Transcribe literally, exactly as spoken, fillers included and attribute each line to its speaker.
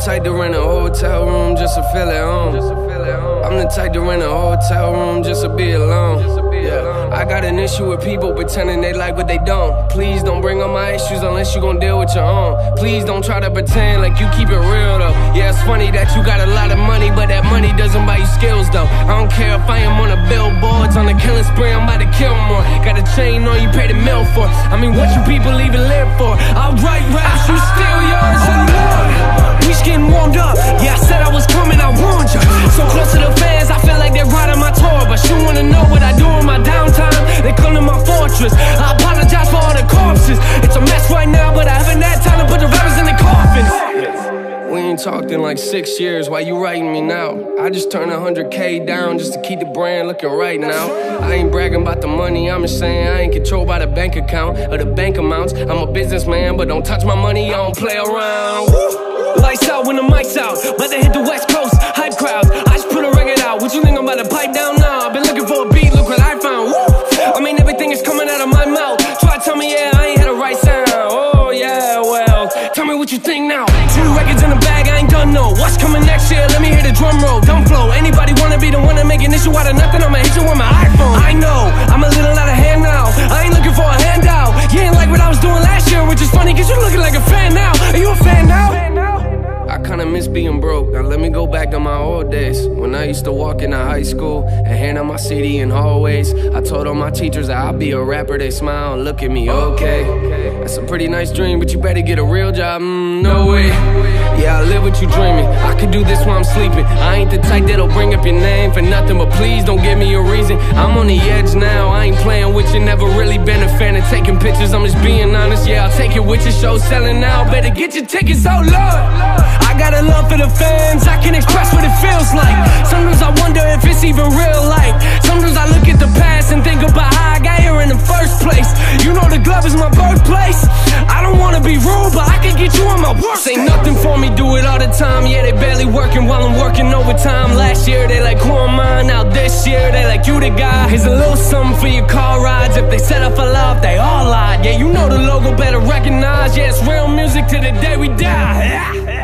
Speaker 1: type to rent a hotel room just to feel at home. I'm the type to rent a hotel room just to be alone. Yeah. I got an issue with people pretending they like what they don't. Please don't bring up my issues unless you gon' deal with your own. Please don't try to pretend like you keep it real though. Yeah, it's funny that you got a lot of money, but that money doesn't buy you skills though. I don't care if I am on the billboards, on the killing spree, I'm about to kill more. Got a chain on you, pay the mill for. I mean, what you people even live for? I'll write raps, you steal yours and more. We just getting warmed up. Yeah, I said I was coming, I warned ya. So close to the fans, I feel like they're riding my tour. But you wanna know what I do in my downtime? They come to my fortress. I apologize for all the corpses. It's a mess right now, but I haven't had time to put the rappers in the coffins. We ain't talked in like six years, why you writing me now? I just turned one hundred K down just to keep the brand looking right now. I ain't bragging about the money, I'm just saying I ain't controlled by the bank account or the bank amounts. I'm a businessman, but don't touch my money, I don't play around. Lights out when the mic's out, let they hit the West Coast, hype crowds. I just put a record out, what you think I'm about to pipe down now? I've been looking for a beat, look what I found. Woo! I mean everything is coming out of my mouth. Try to tell me, yeah, I ain't had a right sound. Oh yeah, well, tell me what you think now. Two records in the bag, I ain't done no. What's coming next year? Let me hear the drum roll. Dumb flow, anybody wanna be the one to make an issue out of nothing? I'ma hit you with my iPhone. I know, I'm a little out of hand now. I ain't looking for a handout. You ain't like what I was doing last year, which is funny cause you looking like a fan now. Are you a fan now? I kinda miss being broke, now let me go back to my old days. When I used to walk into high school and hand out my C D in hallways. I told all my teachers that I'll be a rapper, they smile and look at me, okay. That's a pretty nice dream, but you better get a real job, mm, no way. Yeah, I live what you dreaming, I could do this while I'm sleeping. I ain't the type that'll bring up your name for nothing, but please don't give me a reason. I'm on the edge now, I ain't playing with you, never really been a fan of taking pictures. I'm just being honest, yeah, I'll take it with your show selling now. Better get your tickets, oh Lord. I got a love for the fans, I can express what it feels like. Sometimes I wonder if it's even real life. Sometimes I look at the past and think about how I got here in the first place. You know the glove is my birthplace. I don't wanna be rude, but I can get you on my worst. Say nothing for me, do it all the time. Yeah, they barely working while I'm working overtime. Last year they like, who am I? Now this year they like, you the guy. Here's a little something for your car rides. If they set up for love, they all lied. Yeah, you know the logo, better recognize. Yeah, it's real music to the day we die.